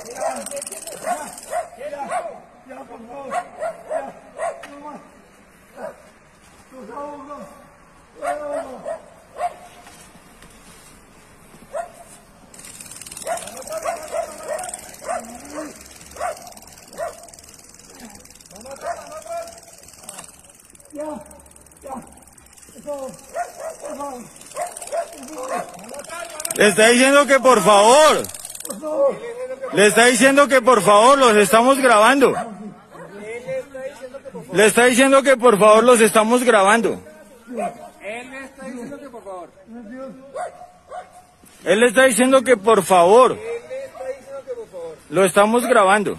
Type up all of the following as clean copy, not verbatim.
Ya, por favor. Ya, no más. Por favor, no. Ya, por favor, por favor. Le está diciendo que por favor. Le está diciendo que por favor, los estamos grabando. Le está diciendo que por favor los estamos grabando. Él le está diciendo que por favor. Él le está diciendo que por favor. Él le está diciendo que por favor. Lo estamos grabando.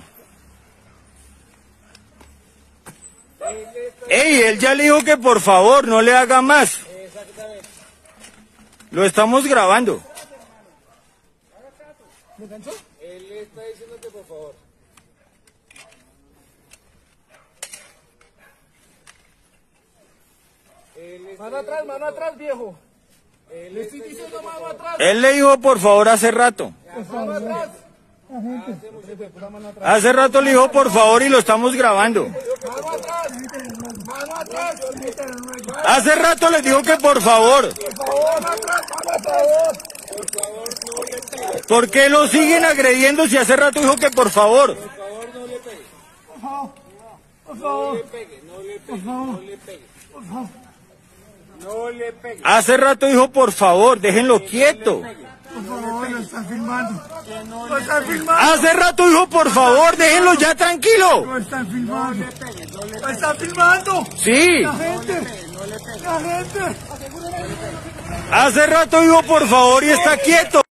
Ey, él ya le dijo que por favor, no le haga más. Exactamente. Lo estamos grabando. ¿Me cansó? Él le está diciendo que por favor. Mano atrás, viejo. Le estoy diciendo mano atrás. Él le dijo por favor hace rato. Mano atrás. Hace rato le dijo por favor y lo estamos grabando. Mano atrás. Mano atrás. Hace rato les dijo que por favor. Por favor, atrás, por favor. ¿Por qué lo siguen agrediendo si hace rato dijo que por favor? Por favor, no le pegue. Por favor, por No favor, le pegue, no le pegue, favor. no le pegue. por favor. No le pegue. Hace rato dijo por favor, déjenlo quieto. Por favor, lo están filmando. Lo están filmando. Hace rato dijo por favor, déjenlo ya tranquilo. Lo están filmando. Lo están filmando. Sí. La gente. La gente. Hace rato dijo por favor y está quieto.